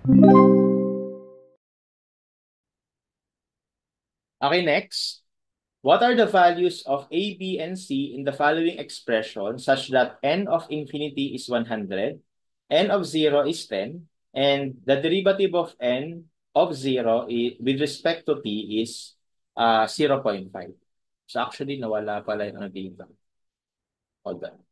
Okay, next. What are the values of A, B, and C in the following expression such that n of infinity is 100, n of 0 is 10, and the derivative of n of 0 with respect to t is 0.5. So actually, nawala pala yung ano dito. Hold on.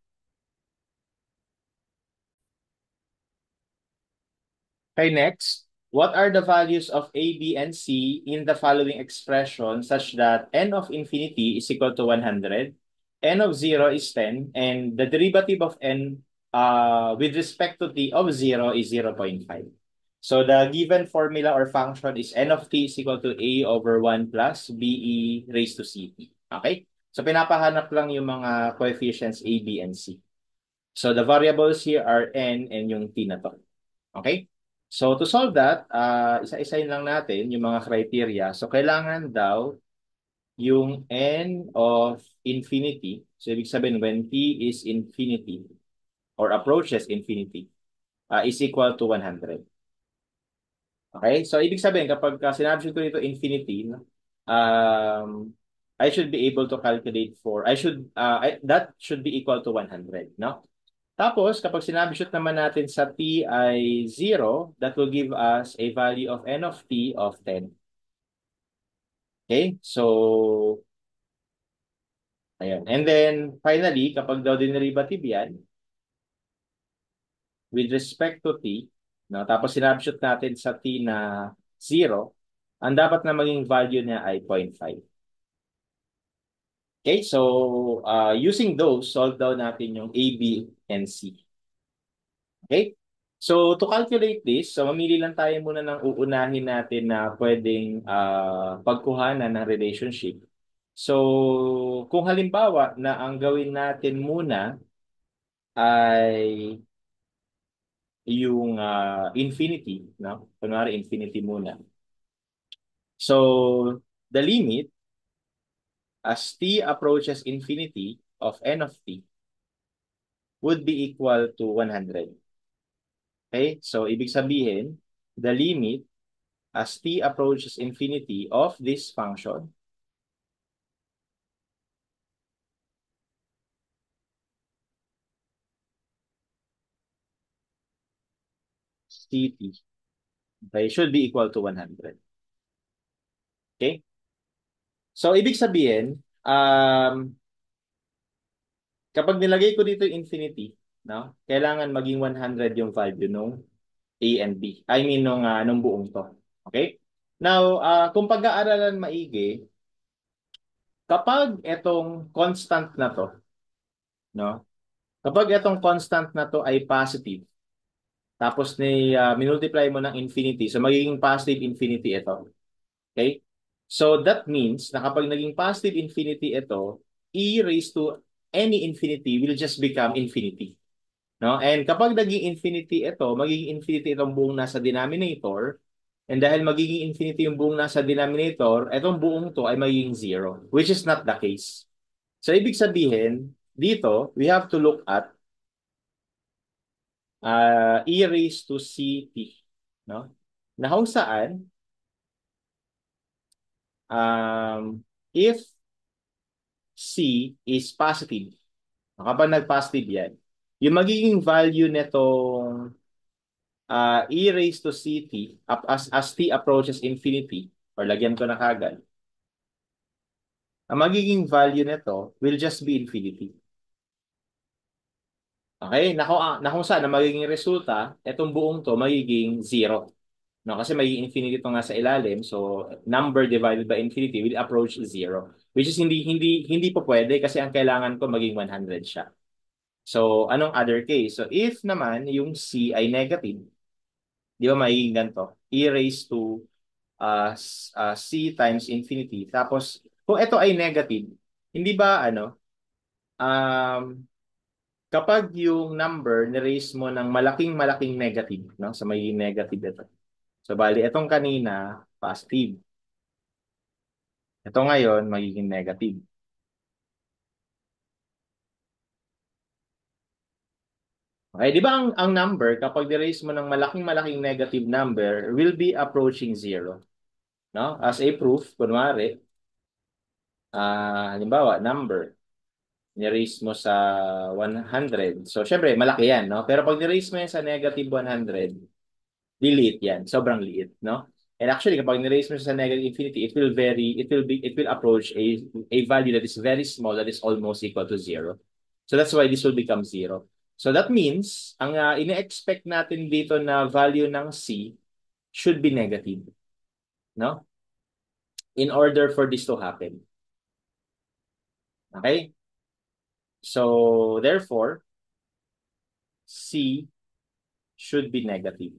Okay, next. What are the values of A, B, and C in the following expression such that n of infinity is equal to 100, n of 0 is 10, and the derivative of n with respect to t of 0 is 0.5. So the given formula or function is n of t is equal to a over 1 plus be raised to ct. Okay? So pinapahanap lang yung mga coefficients a, b, and c. So the variables here are n and yung t na to. Okay? So to solve that, isa-isahin lang natin yung mga criteria. So kailangan daw yung n of infinity. So ibig sabihin when t is infinity or approaches infinity is equal to 100. Okay? So ibig sabihin kapag sinabi ko dito infinity, um, I should be able to calculate for, that should be equal to 100, no? Tapos, kapag sinabit naman natin sa t ay 0, that will give us a value of n of t of 10. Okay? So, ayan. And then, finally, kapag daw dinerivative yan, with respect to t, no, tapos sinabit natin sa t na 0, ang dapat na maging value niya ay 0.5. Okay? So, using those, solve daw natin yung a, b, and c. Okay? So, to calculate this, so mamili lang tayo muna ng uunahin natin na pwedeng pagkuhanan ng relationship. So, kung halimbawa na ang gawin natin muna ay yung infinity, no? Kunwari infinity muna. So, the limit as t approaches infinity of n of t would be equal to 100. Okay? So, ibig sabihin, the limit as t approaches infinity of this function ct, okay, should be equal to 100. Okay? So, ibig sabihin, kapag nilagay ko dito yung infinity, no, kailangan maging 100 yung value nung a and b. I mean, nung buong to. Okay? Now, kung pag-aaralan maigi, kapag itong constant na to, no, kapag itong constant na to ay positive, tapos minultiply mo ng infinity, so magiging positive infinity ito. Okay? So that means na kapag naging positive infinity ito, e raised to any infinity will just become infinity. No? And kapag naging infinity ito, magiging infinity itong buong nasa denominator. And dahil magiging infinity yung buong nasa denominator, itong buong to ay magiging zero, which is not the case. So ibig sabihin, dito, we have to look at e raised to ct. No? Na kung saan, if C is positive. Kapag nag-positive yan, yung magiging value nitong e raised to ct as t approaches infinity, or lagyan ko na kagad, ang magiging value nito will just be infinity. Okay? Na kung saan ang magiging resulta, itong buong to magiging zero. No, kasi may infinity ito nga sa ilalim, so number divided by infinity will approach zero. Which is hindi po pwede kasi ang kailangan ko maging 100 siya. So, anong other case? So, if naman yung C ay negative, di ba magiging ganito? E raised to C times infinity. Tapos, kung ito ay negative, hindi ba um, kapag yung number ni-raise mo ng malaking negative, no? So, magiging negative ito. So, bali, itong kanina, positive. Ito ngayon, magiging negative. Okay, di ba ang number, kapag ni-raise mo ng malaking-malaking negative number, will be approaching zero. No? As a proof, kunwari, halimbawa, number, ni-raise mo sa 100. So, syempre, malaki yan, no? Pero pag ni-raise mo yan sa negative 100, liit yan. Sobrang liit, no? And actually, kapag ni-raise mo siya sa negative infinity, it will approach a value that is very small, that is almost equal to zero. So that's why this will become zero. So that means, ang ine-expect natin dito na value ng C should be negative, no? In order for this to happen. Okay? So, therefore, C should be negative.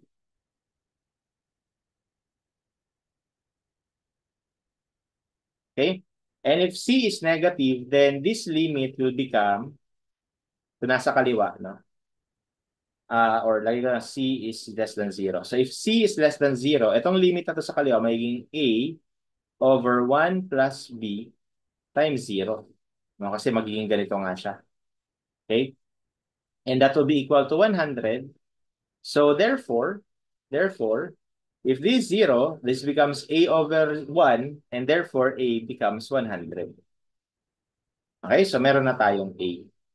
Okay? And if C is negative, then this limit will become, ito nasa kaliwa, no? Or lagi ko na C is less than 0. So if C is less than 0, itong limit na to sa kaliwa, magiging A over 1 plus B times 0. No? Kasi magiging ganito nga siya. Okay? And that will be equal to 100. So therefore, if this is 0, this becomes A over 1, and therefore A becomes 100. Okay? So meron na tayong A.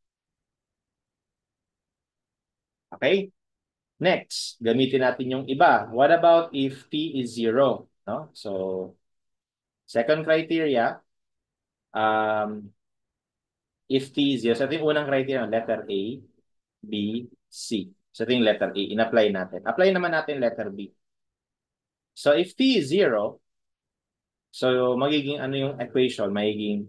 Okay? Next, gamitin natin yung iba. What about if T is 0? No? So, second criteria, if T is 0, so ito yung unang criteria, letter A, B, C. So ito yung letter A, in-apply natin. Apply naman natin letter B. So if T is 0, so magiging ano yung equation? Magiging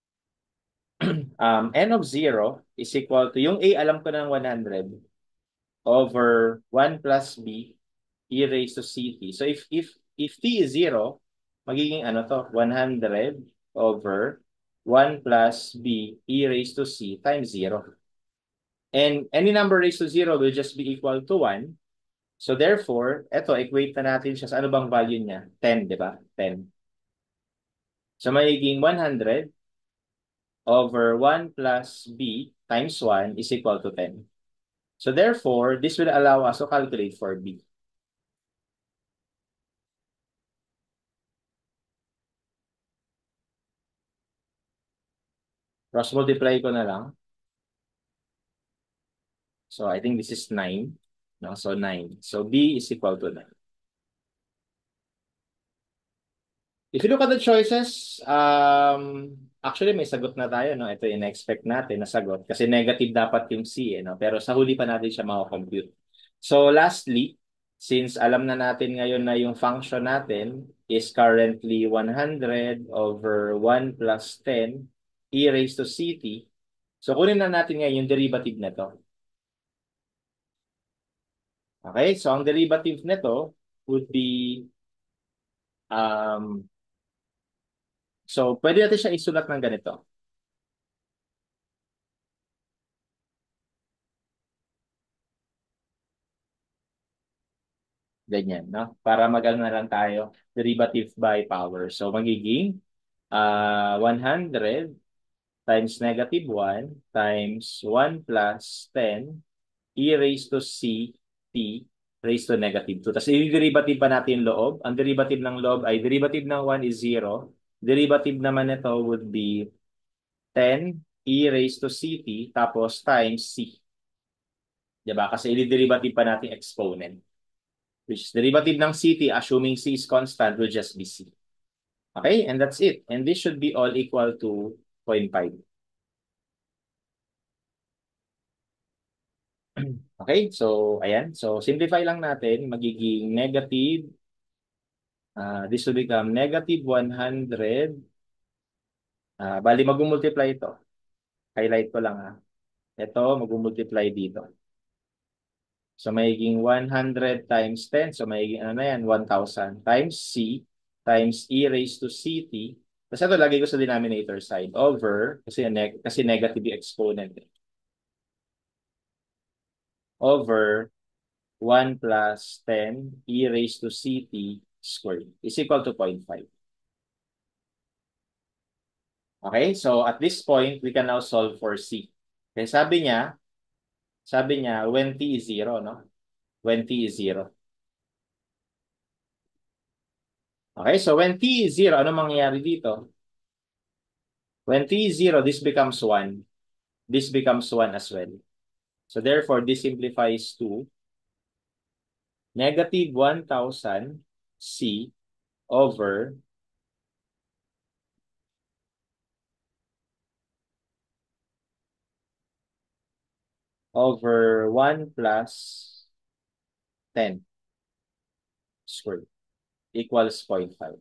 N of 0 is equal to, yung A alam ko ng 100, over 1 plus B e raised to ct. So if t is 0, magiging ano to, 100 over 1 plus b e raised to c times 0. And any number raised to 0 will just be equal to 1. So therefore, eto, equate na natin siya sa ano bang value niya? 10, di ba? 10. So magiging 100 over 1 plus b times 1 is equal to 10. So therefore, this will allow us to calculate for b. Cross multiply ko na lang. So I think this is 9. No? So 9. So B is equal to 9. If you look at the choices, actually may sagot na tayo. No? Ito yung expect natin na sagot. Kasi negative dapat yung C. No? Pero sa huli pa natin siya makakompute. So lastly, since alam na natin ngayon na yung function natin is currently 100 over 1 plus 10 e raised to ct. So kunin na natin ngayon yung derivative na to. Okay, so ang derivative nito would be, so pwede natin siya isulat ng ganito. Ganyan, no? Para mag-ano na lang tayo, derivative by power. So magiging 100 times negative 1 times 1 plus 10 e raised to c t raised to negative 2. Tapos i-derivative pa natin yung loob. Ang derivative ng loob ay derivative ng 1 is 0. Derivative naman nito would be 10 e raised to ct tapos times c. Diba? Kasi i-derivative pa natin exponent. Which is derivative ng ct, assuming c is constant, will just be c. Okay? And that's it. And this should be all equal to 0.5. Okay? So, ayan. So, simplify lang natin. Magiging negative. This will become negative 100. Bali, mag-multiply ito. Highlight ko lang ha. Ito, mag-multiply dito. So, magiging 100 times 10. So, magiging ano na yan? 1,000 times C times E raised to CT. Tapos ito, lagay ko sa denominator side. Over, kasi negative yung exponent. Over 1 plus 10 E raised to CT squared is equal to 0.5. Okay? So, at this point, we can now solve for C. Okay, sabi niya, Sabi niya, when t is 0, no? When t is 0. Okay, so when t is 0, ano mangyayari dito? When t is 0, this becomes 1. This becomes 1 as well. So therefore, this simplifies to negative 1,000 C over 1 plus 10 squared equals 0.5.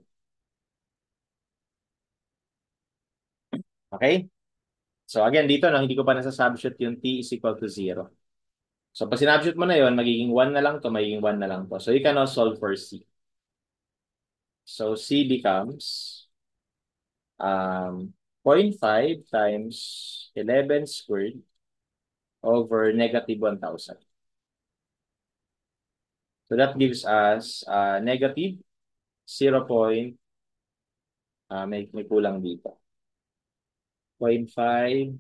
Okay? So again, dito no, hindi ko pa nasa-substitute yung t is equal to 0. So pag sinubstitute mo na yon, magiging 1 na lang to, magiging 1 na lang to. So you can now solve for c. So c becomes zero point 0.5 times 11 squared over negative 1,000. So that gives us negative 0. May kulang dito. 0.5.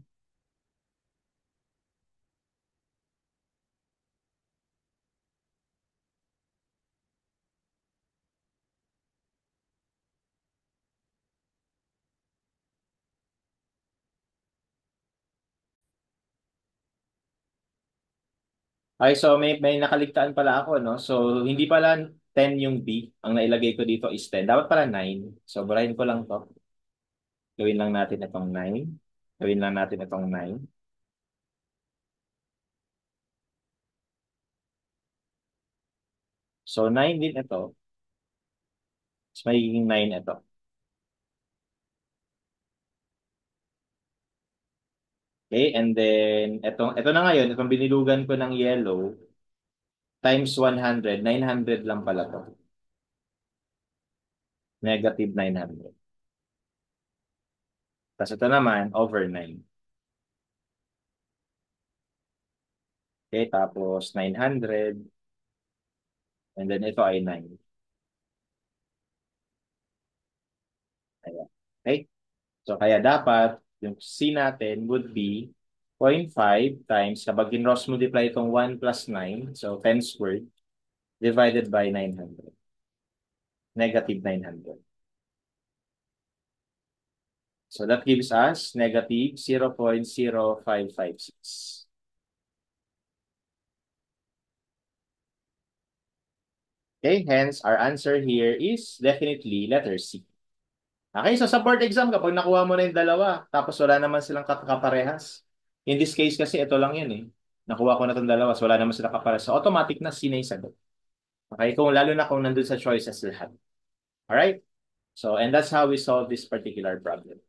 Ay, so may nakaligtaan pala ako, no? So, hindi pala 10 yung B. Ang nailagay ko dito is 10. Dapat pala 9. So, burahin ko lang to. Gawin lang natin itong 9. Gawin lang natin itong 9. So, 9 din ito. Mas magiging 9 ito. Okay, and then, ito na ngayon, itong binilugan ko ng yellow, times 100, 900 lang pala to. Negative 900. Tapos ito naman, over 9. Okay, tapos 900. And then ito ay 9. Ayan. Okay? So, kaya dapat, yung C natin would be 0.5 times, kapag in-cross multiply itong 1 plus 9, so 10 squared, divided by 900. Negative 900. So, that gives us negative 0.0556. Okay, hence, our answer here is definitely letter C. Okay, so sa board exam, kapag nakuha mo na yung dalawa, tapos wala naman silang kaparehas. In this case kasi, ito lang yun eh. Nakuha ko na itong dalawa, so wala naman silang kaparehas. So automatic na C na yung sagot. Okay, lalo na kung nandun sa choices lahat. Alright? So, and that's how we solve this particular problem.